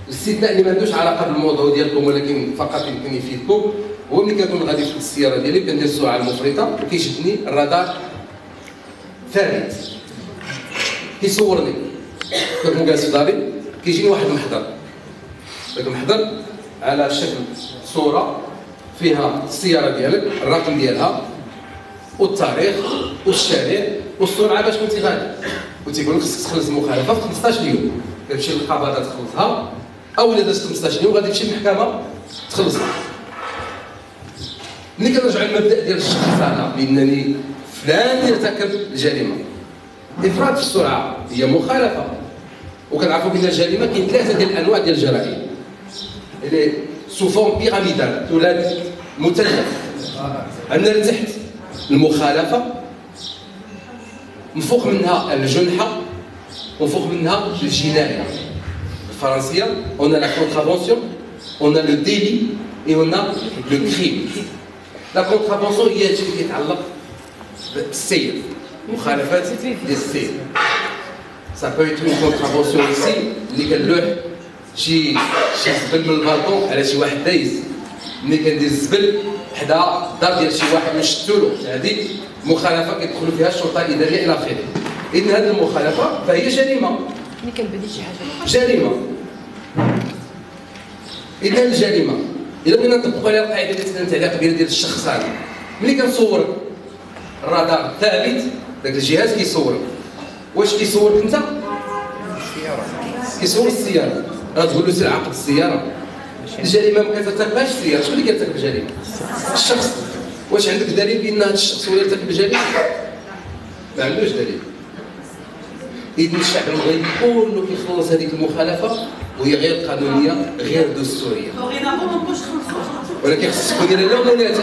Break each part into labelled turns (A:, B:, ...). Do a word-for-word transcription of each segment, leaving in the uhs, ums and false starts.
A: الاستثناء اللي ما عندوش علاقه بالموضوع ديالكم ولكن فقط يمكن يفيدكم هو ملي كنكون غادي في السياره ديالي كندير السرعه المفرطه وكيشدني الرادار ثابت كيصورني. كنكون جالس في داري كيجيني واحد المحضر، داك المحضر على شكل صوره فيها السياره ديالك الرقم ديالها والتاريخ والشارع والسرعه باش كنتي غادي، وتيقول لك خصك تخلص المخالفه في خمسطاش يوم. كتمشي للقباضه تخلصها، او الا دازت خمسطاش يوم غادي تمشي للمحكمه تخلصها. ملي كنرجعوا للمبدا ديال الشخص انا بانني فلان ارتكب الجريمه، افراط في السرعه هي مخالفه، وكنعرفوا بان الجريمه كاين ثلاثه ديال الانواع ديال الجرائم اللي سو فورم بيراميدال ثلاثي مثلث. عندنا لتحت المخالفه، من فوق منها الجنحه، ومن فوق منها الجنايه. بالفرنسيه on a la contravention, on a le délit et on a le crime. La contravention هي هادشي اللي كيتعلق بالسير، مخالفات ديال السير. Ça peut être une contravention ici اللي كنلوح شي شي زبل من البالكون على شي واحد دايز، ملي كندير الزبل حدا الدار ديال شي واحد ونشتولو، هذه مخالفه كيدخلوا فيها الشرطه الاداريه الى اخره. اذا هذه المخالفه فهي جريمه.
B: ملي كنبدي شي حاجه
A: جريمه. اذا الجريمه الا بغينا نطبقوا عليها القاعده اللي تكلمت عليها قبيله ديال الشخص هذا، ملي كنصورك الرادار ثابت، داك الجهاز كيصورك. واش كيصورك انت؟ السياره. كيصور السياره، غتقول له سير عاقب السياره. الجريمه ما كترتكبهاش السياره، شكون اللي كيرتكب الجريمه؟ الشخص. واش عندك دليل بان هذا الشخص هو اللي ارتكب الجريمه؟ ما عندوش دليل. إذن الشعب المغربي كله كيخلص هذيك المخالفه وهي غير قانونيه غير دستوريه. ولكن خصك تكون دايره لا ولاتك.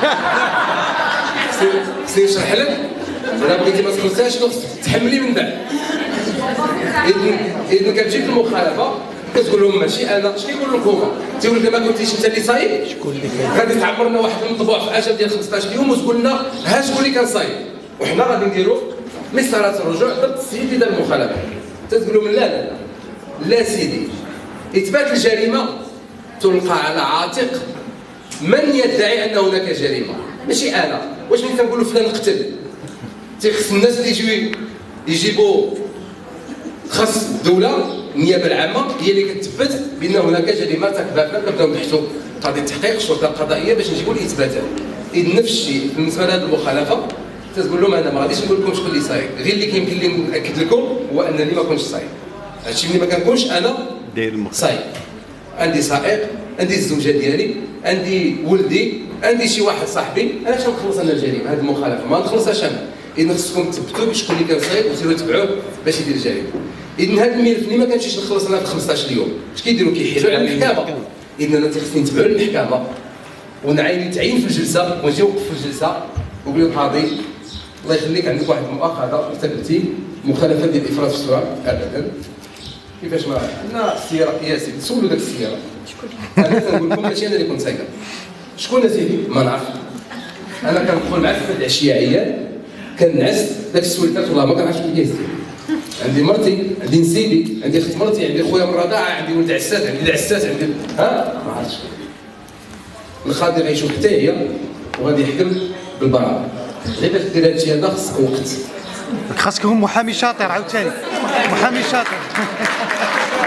A: خصني نشرح لك، الا بغيتي ما تخلصهاش شنو خصك تحملي من بعد. إذن إذن كتجيك المخالفه كتقول لهم ماشي انا، اش كيقول لك هما؟ تيقول لك ما كنتيش انت اللي صايب؟ شكون اللي كان؟ غادي تعمر لنا واحد المطبوع في اجل ديال خمسطاش يوم وتقول لنا ها شكون اللي كان صايب؟ وحنا غادي نديرو مسارات الرجوع ضد السيد اللي دار المخالفه. تتقول لهم لا لا لا لا سيدي، اثبات الجريمه تلقى على عاتق من يدعي ان هناك جريمه، ماشي انا. واش ملي كنقولوا فلان قتل تيخص الناس اللي يجيو يجيبوا، خاص الدوله النيابه العامه هي اللي كتثبت بان هناك جريمه ارتكبها فلان، كنبداو نبحثوا قضيه التحقيق الشرطه القضائيه باش نجيبوا الاثباتات. اذا نفس الشيء بالنسبه لهذه المخالفه، تقول لهم انا ما غاديش نقول لكم شكون اللي صايب، غير اللي كيمكن لي ناكد لكم هو انني ما كنتش صايب. هادشي ملي ما كنكونش انا صايب، عندي سائق، عندي الزوجه ديالي، عندي ولدي، عندي شي واحد صاحبي، علاش نخلص انا الجريمه؟ هذه المخالفه ما نخلصهاش انا. اذا خصكم تثبتوا بشكون اللي كان صايب وسيروا تبعوه باش يدير الجريمه. اذا هذا الملف اللي ما كنمشيش نخلص انا في خمسطاش يوم، اش كيديروا؟ كيحيلوا على المحكمه. اذا انا خصني نتبعوا للمحكمه ونعين تعيين في الجلسه ونجي نوقف في الجلسه ونقول للقاضي الله يخليك عندك واحد المؤاخذه ارتكبتي مخالفه ديال الافراط في السرعه. ابدا. كيفاش ما عندنا السياره يا سيدي، سولوا داك السياره. انا كنقول لكم ماشي انا اللي كنت سايقه. شكون اسيدي؟ ما نعرف. انا كندخل مع الفرد العشيه عيان كنعس داك السويتات والله ما كنعرفش شكون ديال. عندي مرتي، عندي نسيبي، عندي اخت مرتي، عندي خويا من الرضاعه، عندي ولد عساس، عندي العساس، عندي ها ما عرفتش. القاضي غيشوف حتى هي وغادي يحكم بالبراءه. غير باش دير هادشي هذا خصك وقت.
C: خاصكم محامي شاطر عاوتاني، محامي شاطر.